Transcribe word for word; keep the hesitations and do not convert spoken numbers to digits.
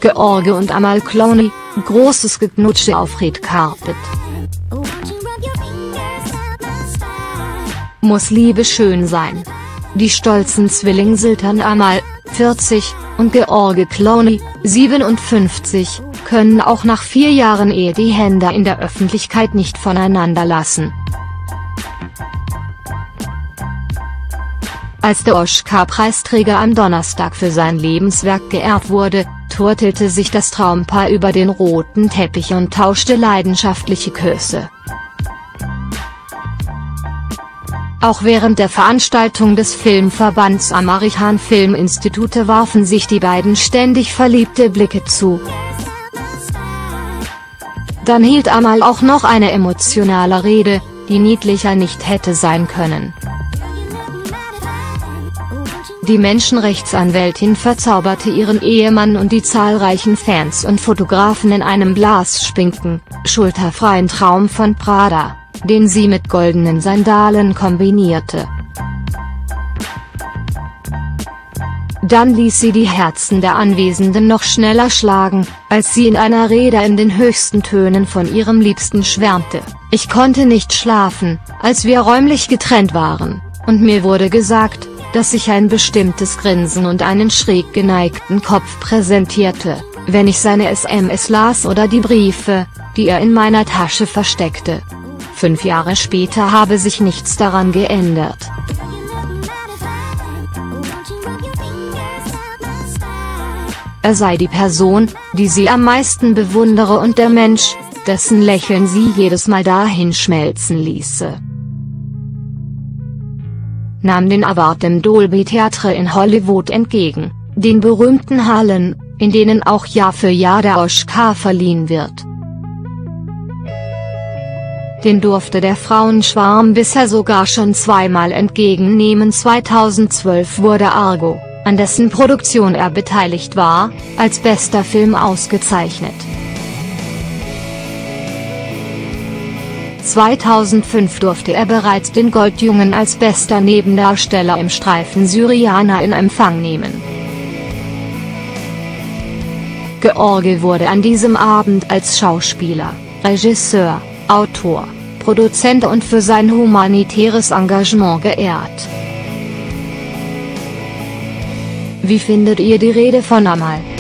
George und Amal Clooney, großes Geknutsche auf Red Carpet. Muss Liebe schön sein? Die stolzen Zwillingseltern Amal, vierzig, und George Clooney, siebenundfünfzig, können auch nach vier Jahren Ehe die Hände in der Öffentlichkeit nicht voneinander lassen. Als der Oscar-Preisträger am Donnerstag für sein Lebenswerk geehrt wurde, turtelte sich das Traumpaar über den roten Teppich und tauschte leidenschaftliche Küsse. Auch während der Veranstaltung des Filmverbands American Film Institute warfen sich die beiden ständig verliebte Blicke zu. Dann hielt Amal auch noch eine emotionale Rede, die niedlicher nicht hätte sein können. Die Menschenrechtsanwältin verzauberte ihren Ehemann und die zahlreichen Fans und Fotografen in einem blassspinken, schulterfreien Traum von Prada, den sie mit goldenen Sandalen kombinierte. Dann ließ sie die Herzen der Anwesenden noch schneller schlagen, als sie in einer Rede in den höchsten Tönen von ihrem Liebsten schwärmte: „Ich konnte nicht schlafen, als wir räumlich getrennt waren, und mir wurde gesagt, dass ich ein bestimmtes Grinsen und einen schräg geneigten Kopf präsentierte, wenn ich seine S M S las oder die Briefe, die er in meiner Tasche versteckte. Fünf Jahre später habe sich nichts daran geändert. Er sei die Person, die sie am meisten bewundere und der Mensch, dessen Lächeln sie jedes Mal dahin schmelzen ließe." Nahm den Award im Dolby Theatre in Hollywood entgegen, den berühmten Hallen, in denen auch Jahr für Jahr der Oscar verliehen wird. Den durfte der Frauenschwarm bisher sogar schon zweimal entgegennehmen. zweitausendzwölf wurde Argo, an dessen Produktion er beteiligt war, als bester Film ausgezeichnet. zweitausendfünf durfte er bereits den Goldjungen als bester Nebendarsteller im Streifen Syriana in Empfang nehmen. George wurde an diesem Abend als Schauspieler, Regisseur, Autor, Produzent und für sein humanitäres Engagement geehrt. Wie findet ihr die Rede von Amal?